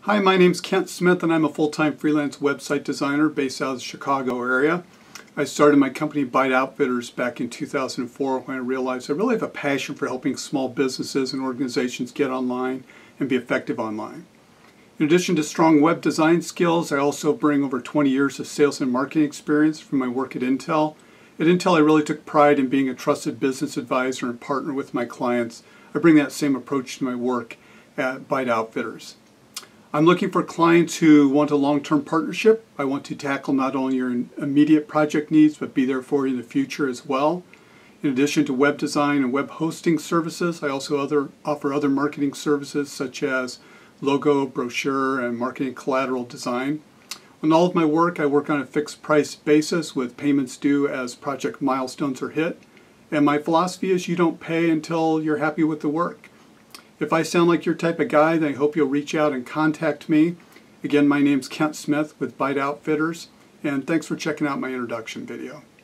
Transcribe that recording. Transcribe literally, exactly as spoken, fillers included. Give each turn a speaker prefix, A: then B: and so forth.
A: Hi, my name's Kent Smith and I'm a full-time freelance website designer based out of the Chicago area. I started my company Byte Outfitters back in two thousand four when I realized I really have a passion for helping small businesses and organizations get online and be effective online. In addition to strong web design skills, I also bring over twenty years of sales and marketing experience from my work at Intel. At Intel, I really took pride in being a trusted business advisor and partner with my clients. I bring that same approach to my work at Byte Outfitters. I'm looking for clients who want a long-term partnership. I want to tackle not only your immediate project needs, but be there for you in the future as well. In addition to web design and web hosting services, I also other, offer other marketing services such as logo, brochure, and marketing collateral design. On all of my work, I work on a fixed price basis with payments due as project milestones are hit. And my philosophy is you don't pay until you're happy with the work. If I sound like your type of guy, then I hope you'll reach out and contact me. Again, my name's Kent Smith with Byte Outfitters, and thanks for checking out my introduction video.